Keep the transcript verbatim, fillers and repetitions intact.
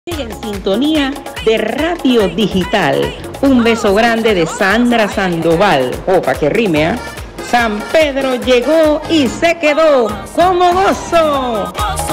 En sintonía de Radio Digital. Un beso grande de Sandra Sandoval. Oh, para que rime, ¿eh? San Pedro llegó y se quedó como gozo.